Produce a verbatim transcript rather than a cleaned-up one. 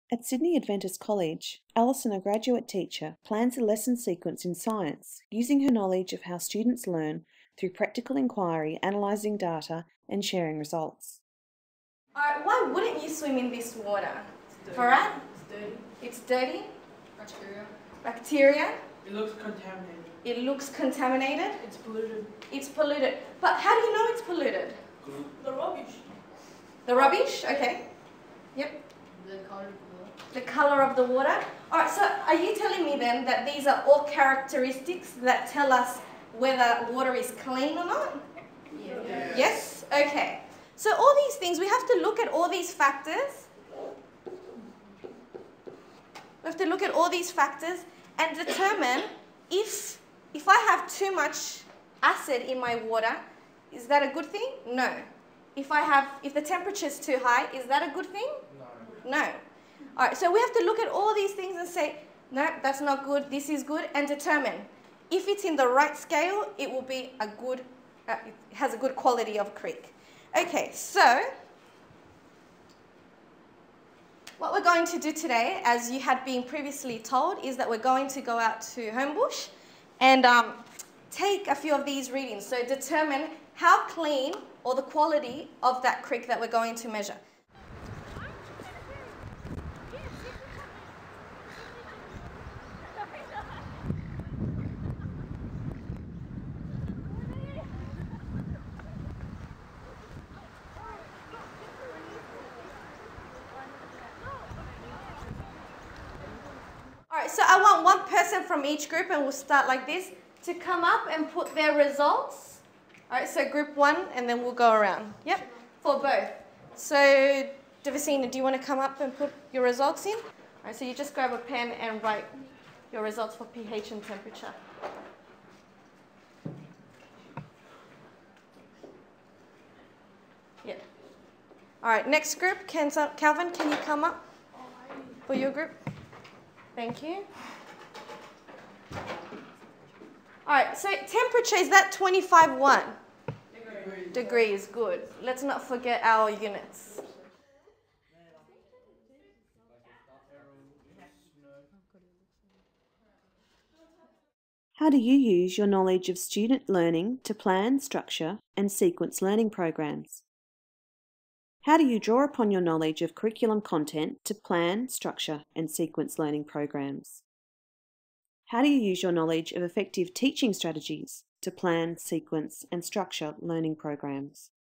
At Sydney Adventist College, Alison, a graduate teacher, plans a lesson sequence in science using her knowledge of how students learn through practical inquiry, analysing data and sharing results. Alright, why wouldn't you swim in this water? Farad? It's dirty. It's dirty? Bacteria. Bacteria? It looks contaminated. It looks contaminated? It's polluted. It's polluted. But how do you know it's polluted? The rubbish. The rubbish? Okay. Yep. The color. The colour of the water. Alright, so are you telling me then that these are all characteristics that tell us whether water is clean or not? Yes. Yes? Okay. So all these things, we have to look at all these factors. We have to look at all these factors and determine if, if I have too much acid in my water, is that a good thing? No. If I have, if the temperature is too high, is that a good thing? No. No. All right, so we have to look at all these things and say, no, that's not good, this is good, and determine. If it's in the right scale, it will be a good, uh, it has a good quality of creek. Okay, so what we're going to do today, as you had been previously told, is that we're going to go out to Homebush and um, take a few of these readings. So determine how clean or the quality of that creek that we're going to measure. Alright, so I want one person from each group, and we'll start like this, to come up and put their results. Alright, so group one, and then we'll go around. Yep, for both. So, Devasina, do you want to come up and put your results in? Alright, so you just grab a pen and write your results for pH and temperature. Yep. Alright, next group, can, Calvin, can you come up for your group? Thank you. All right, so temperature, is that twenty-five one? Degrees. Degrees, good. Let's not forget our units. How do you use your knowledge of student learning to plan, structure and sequence learning programs? How do you draw upon your knowledge of curriculum content to plan, structure and sequence learning programs? How do you use your knowledge of effective teaching strategies to plan, sequence and structure learning programs?